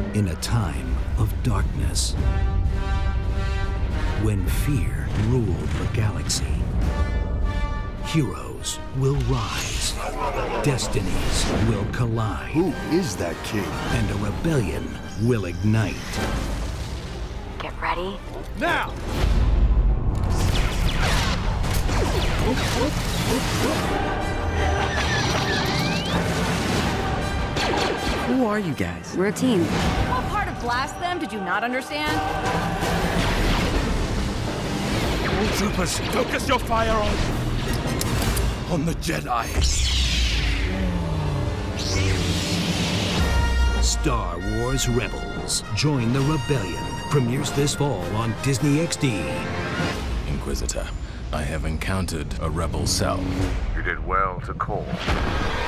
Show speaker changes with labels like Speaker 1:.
Speaker 1: In a time of darkness, when fear ruled the galaxy, heroes will rise, destinies will collide.
Speaker 2: Who is that king?
Speaker 1: And a rebellion will ignite.
Speaker 3: Get ready.
Speaker 2: Now!
Speaker 4: Who are you guys?
Speaker 3: We're a team.
Speaker 5: What part of Blast Them did you not understand?
Speaker 2: Troopers, focus your fire on the Jedi.
Speaker 1: Star Wars Rebels. Join the rebellion. Premieres this fall on Disney XD.
Speaker 6: Inquisitor, I have encountered a rebel cell.
Speaker 7: You did well to call.